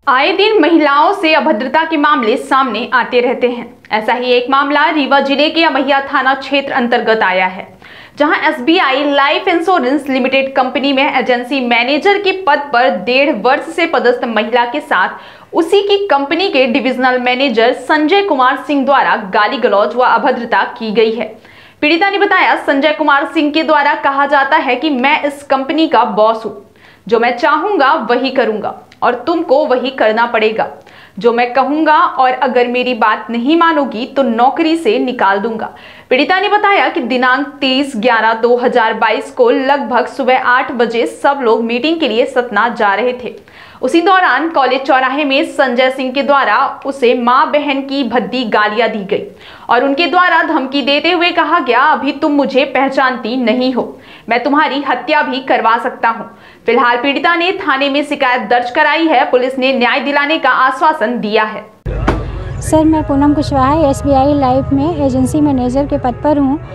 आए दिन महिलाओं से अभद्रता के मामले सामने आते रहते हैं। ऐसा ही एक मामला रीवा जिले के अमैया थाना क्षेत्र अंतर्गत आया है, जहां SBI life insurance limited company में एजेंसी मैनेजर के पद पर 1.5 वर्ष से पदस्थ महिला के साथ उसी की कंपनी के डिविजनल मैनेजर संजय कुमार सिंह द्वारा गाली गलौज व अभद्रता की गई है। पीड़िता ने बताया, संजय कुमार सिंह के द्वारा कहा जाता है कि मैं इस कंपनी का बॉस हूँ, जो मैं चाहूंगा वही करूंगा और तुमको वही करना पड़ेगा जो मैं कहूंगा, और अगर मेरी बात नहीं मानोगी तो नौकरी से निकाल दूंगा। पीड़िता ने बताया कि दिनांक 30/11/2022 को लगभग सुबह 8 बजे सब लोग मीटिंग के लिए सतना जा रहे थे। उसी दौरान कॉलेज चौराहे में संजय सिंह के द्वारा उसे मां बहन की भद्दी गालियां दी गई और उनके द्वारा धमकी देते हुए कहा गया, अभी तुम मुझे पहचानती नहीं हो, मैं तुम्हारी हत्या भी करवा सकता हूं। फिलहाल पीड़िता ने थाने में शिकायत दर्ज कराई है। पुलिस ने न्याय दिलाने का आश्वासन दिया है। सर, मैं पूनम कुशवाहा एसबीआई लाइफ में एजेंसी मैनेजर के पद पर हूँ।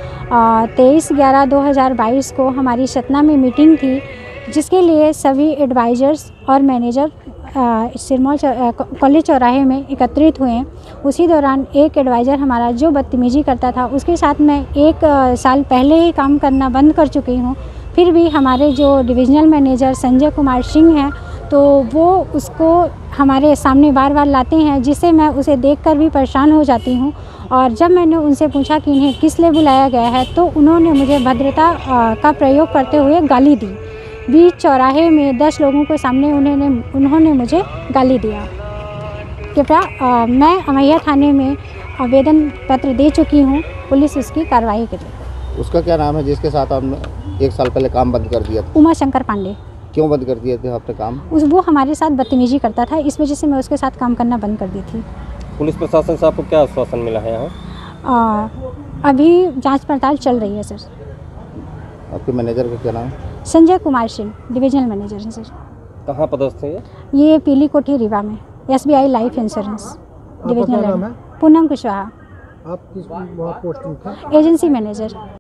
23/11/2022 को हमारी सतना में मीटिंग थी, जिसके लिए सभी एडवाइज़र्स और मैनेजर सिरमौर कॉलेज चौराहे में एकत्रित हुए। उसी दौरान एक एडवाइज़र हमारा जो बदतमीजी करता था, उसके साथ मैं 1 साल पहले ही काम करना बंद कर चुकी हूँ। फिर भी हमारे जो डिविजनल मैनेजर संजय कुमार सिंह हैं, तो वो उसको हमारे सामने बार बार लाते हैं, जिससे मैं उसे देखकर भी परेशान हो जाती हूँ। और जब मैंने उनसे पूछा कि इन्हें किस लिए बुलाया गया है, तो उन्होंने मुझे भद्रता का प्रयोग करते हुए गाली दी। बीच चौराहे में 10 लोगों के सामने उन्होंने मुझे गाली दिया। कृपया मैं अमैया थाने में आवेदन पत्र दे चुकी हूँ, पुलिस उसकी कार्रवाई करे। उसका क्या नाम है जिसके साथ आपने 1 साल पहले काम बंद कर दिया था? उमा शंकर पांडे। क्यों बंद कर दिए थे आपने काम? वो हमारे साथ बदतमीजी करता था, इस वजह से मैं उसके साथ काम करना बंद कर दी थी। पुलिस प्रशासन से आपको क्या आश्वासन मिला है यहाँ? अभी जांच पड़ताल चल रही है सर। आपके मैनेजर का क्या नाम? संजय कुमार सिंह, डिविजनल मैनेजर हैं सर। कहाँ पदस्थ है ये पीली कोठी रीवा में SBI life insurance divisional. Poonam Kushwaha. आप किस पोस्टिंग था? Agency manager.